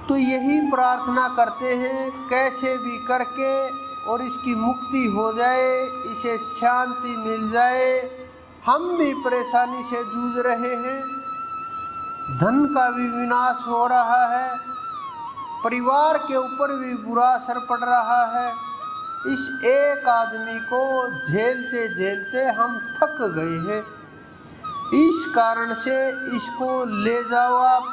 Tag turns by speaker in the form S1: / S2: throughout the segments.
S1: तो यही प्रार्थना करते हैं कैसे भी करके और इसकी मुक्ति हो जाए, इसे शांति मिल जाए। हम भी परेशानी से जूझ रहे हैं, धन का भी विनाश हो रहा है, परिवार के ऊपर भी बुरा असर पड़ रहा है। इस एक आदमी को झेलते झेलते हम थक गए हैं। इस कारण से इसको ले जाओ आप।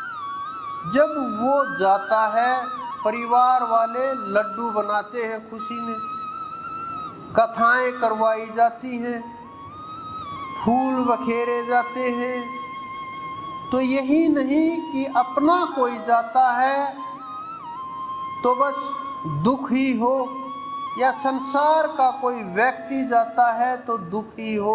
S1: जब वो जाता है, परिवार वाले लड्डू बनाते हैं, खुशी में कथाएं करवाई जाती हैं, फूल बखेरे जाते हैं। तो यही नहीं कि अपना कोई जाता है तो बस दुख ही हो, या संसार का कोई व्यक्ति जाता है तो दुख ही हो।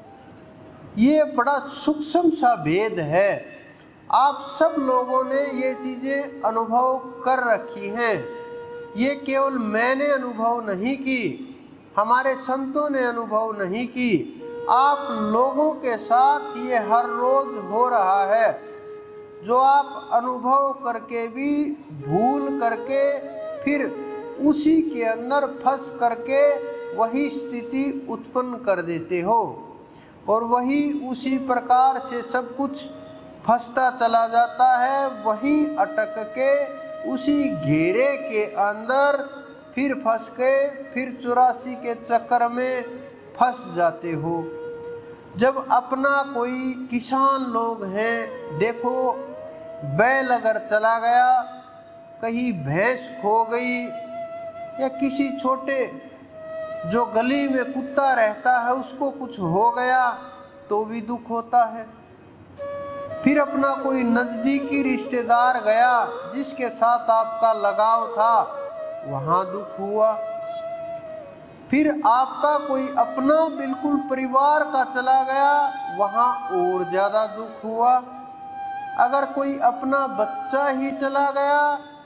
S1: ये बड़ा सूक्ष्म सा भेद है। आप सब लोगों ने ये चीज़ें अनुभव कर रखी हैं। ये केवल मैंने अनुभव नहीं की, हमारे संतों ने अनुभव नहीं की, आप लोगों के साथ ये हर रोज हो रहा है। जो आप अनुभव करके भी भूल करके फिर उसी के अंदर फंस करके वही स्थिति उत्पन्न कर देते हो, और वही उसी प्रकार से सब कुछ फंसता चला जाता है। वहीं अटक के उसी घेरे के अंदर फिर फंस के फिर 84 के चक्कर में फंस जाते हो। जब अपना कोई किसान लोग हैं, देखो बैल अगर चला गया, कहीं भैंस खो गई, या किसी छोटे जो गली में कुत्ता रहता है उसको कुछ हो गया तो भी दुख होता है। फिर अपना कोई नज़दीकी रिश्तेदार गया जिसके साथ आपका लगाव था, वहाँ दुख हुआ। फिर आपका कोई अपना बिल्कुल परिवार का चला गया, वहाँ और ज़्यादा दुख हुआ। अगर कोई अपना बच्चा ही चला गया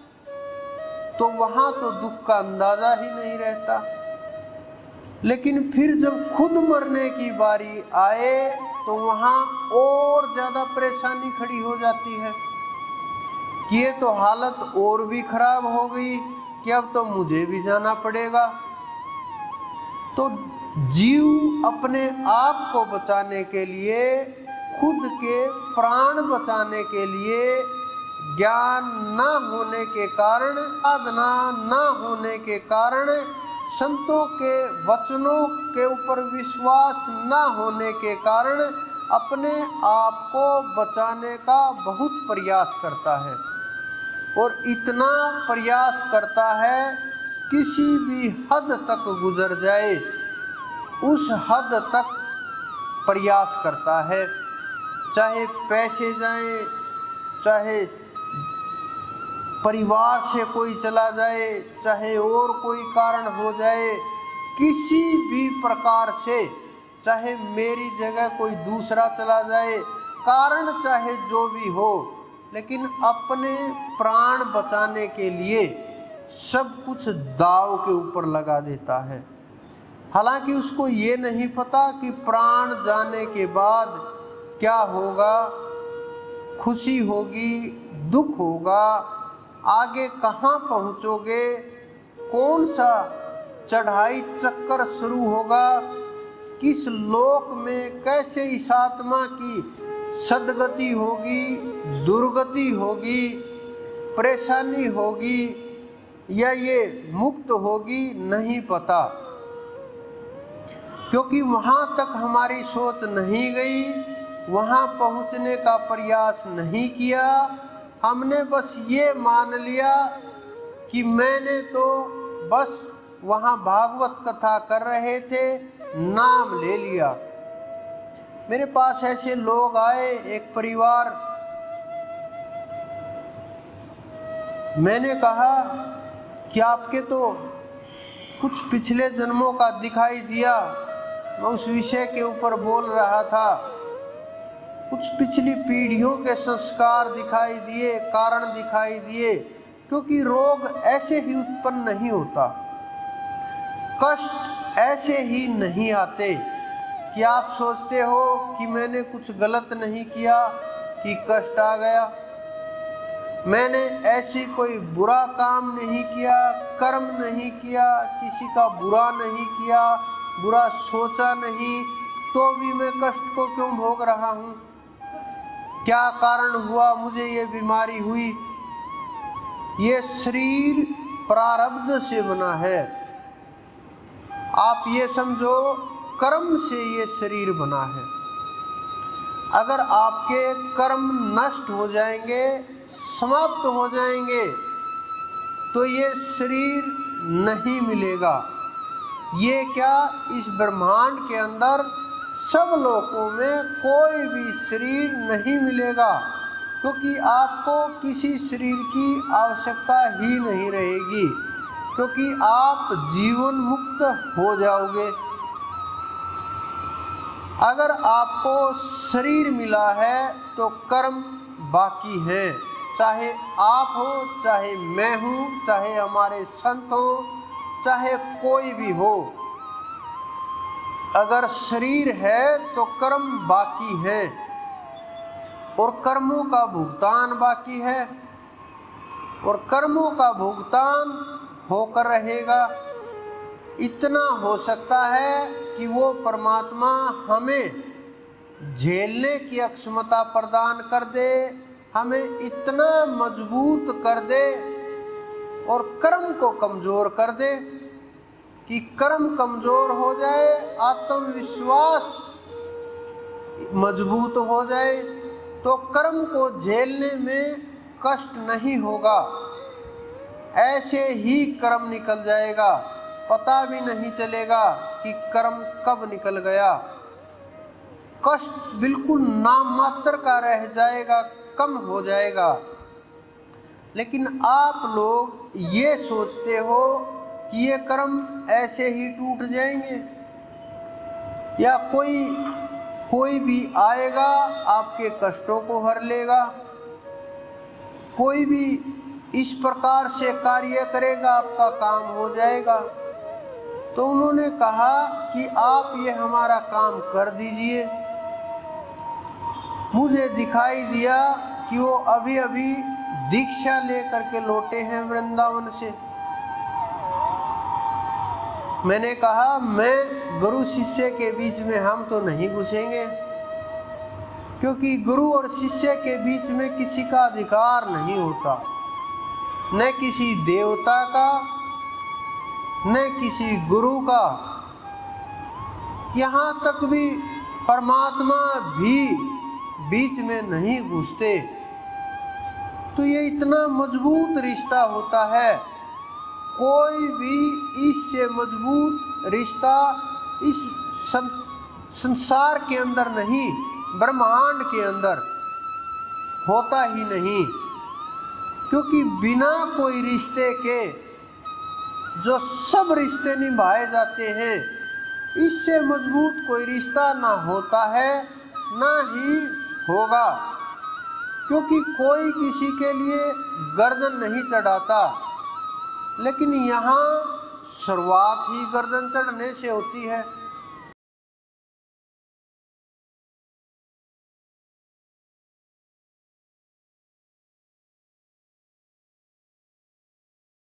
S1: तो वहाँ तो दुख का अंदाज़ा ही नहीं रहता। लेकिन फिर जब खुद मरने की बारी आए तो वहाँ और ज़्यादा परेशानी खड़ी हो जाती है कि ये तो हालत और भी खराब हो गई कि अब तो मुझे भी जाना पड़ेगा। तो जीव अपने आप को बचाने के लिए, खुद के प्राण बचाने के लिए, ज्ञान न होने के कारण, साधना न होने के कारण, संतों के वचनों के ऊपर विश्वास न होने के कारण अपने आप को बचाने का बहुत प्रयास करता है। और इतना प्रयास करता है किसी भी हद तक गुजर जाए, उस हद तक प्रयास करता है। चाहे पैसे जाए, चाहे परिवार से कोई चला जाए, चाहे और कोई कारण हो जाए, किसी भी प्रकार से, चाहे मेरी जगह कोई दूसरा चला जाए, कारण चाहे जो भी हो, लेकिन अपने प्राण बचाने के लिए सब कुछ दांव के ऊपर लगा देता है। हालांकि उसको ये नहीं पता कि प्राण जाने के बाद क्या होगा, खुशी होगी, दुख होगा, आगे कहाँ पहुँचोगे, कौन सा चढ़ाई चक्कर शुरू होगा, किस लोक में कैसे इस आत्मा की सद्गति होगी, दुर्गति होगी, परेशानी होगी या ये मुक्त होगी, नहीं पता। क्योंकि वहाँ तक हमारी सोच नहीं गई, वहाँ पहुँचने का प्रयास नहीं किया। हमने बस ये मान लिया कि मैंने तो बस वहाँ भागवत कथा कर रहे थे, नाम ले लिया। मेरे पास ऐसे लोग आए, एक परिवार, मैंने कहा कि आपके तो कुछ पिछले जन्मों का दिखाई दिया। मैं उस विषय के ऊपर बोल रहा था। कुछ पिछली पीढ़ियों के संस्कार दिखाई दिए, कारण दिखाई दिए, क्योंकि रोग ऐसे ही उत्पन्न नहीं होता, कष्ट ऐसे ही नहीं आते कि आप सोचते हो कि मैंने कुछ गलत नहीं किया कि कष्ट आ गया। मैंने ऐसी कोई बुरा काम नहीं किया, कर्म नहीं किया, किसी का बुरा नहीं किया, बुरा सोचा नहीं, तो भी मैं कष्ट को क्यों भोग रहा हूँ? क्या कारण हुआ मुझे ये बीमारी हुई? ये शरीर प्रारब्ध से बना है। आप ये समझो कर्म से ये शरीर बना है। अगर आपके कर्म नष्ट हो जाएंगे, समाप्त हो जाएंगे, तो ये शरीर नहीं मिलेगा। ये क्या, इस ब्रह्मांड के अंदर सब लोकों में कोई भी शरीर नहीं मिलेगा, क्योंकि आपको किसी शरीर की आवश्यकता ही नहीं रहेगी, क्योंकि आप जीवन मुक्त हो जाओगे। अगर आपको शरीर मिला है तो कर्म बाकी है, चाहे आप हो, चाहे मैं हूँ, चाहे हमारे संत हो, चाहे कोई भी हो। अगर शरीर है तो कर्म बाकी है और कर्मों का भुगतान बाकी है, और कर्मों का भुगतान होकर रहेगा। इतना हो सकता है कि वो परमात्मा हमें झेलने की अक्षमता प्रदान कर दे, हमें इतना मजबूत कर दे और कर्म को कमज़ोर कर दे कि कर्म कमज़ोर हो जाए, आत्मविश्वास मजबूत हो जाए, तो कर्म को झेलने में कष्ट नहीं होगा। ऐसे ही कर्म निकल जाएगा, पता भी नहीं चलेगा कि कर्म कब निकल गया। कष्ट बिल्कुल नाम मात्र का रह जाएगा, कम हो जाएगा। लेकिन आप लोग ये सोचते हो कि ये कर्म ऐसे ही टूट जाएंगे, या कोई भी आएगा आपके कष्टों को हर लेगा, कोई भी इस प्रकार से कार्य करेगा, आपका काम हो जाएगा। तो उन्होंने कहा कि आप ये हमारा काम कर दीजिए। मुझे दिखाई दिया कि वो अभी अभी दीक्षा लेकर के लौटे हैं वृंदावन से। मैंने कहा, मैं गुरु शिष्य के बीच में हम तो नहीं घुसेंगे, क्योंकि गुरु और शिष्य के बीच में किसी का अधिकार नहीं होता, न किसी देवता का, न किसी गुरु का, यहाँ तक भी परमात्मा भी बीच में नहीं घुसते। तो ये इतना मजबूत रिश्ता होता है, कोई भी इससे मजबूत रिश्ता इस संसार के अंदर नहीं, ब्रह्मांड के अंदर होता ही नहीं। क्योंकि बिना कोई रिश्ते के जो सब रिश्ते निभाए जाते हैं, इससे मजबूत कोई रिश्ता ना होता है ना ही होगा। क्योंकि कोई किसी के लिए गर्दन नहीं चढ़ाता, लेकिन यहाँ शुरुआत ही गर्दन चढ़ने से होती है।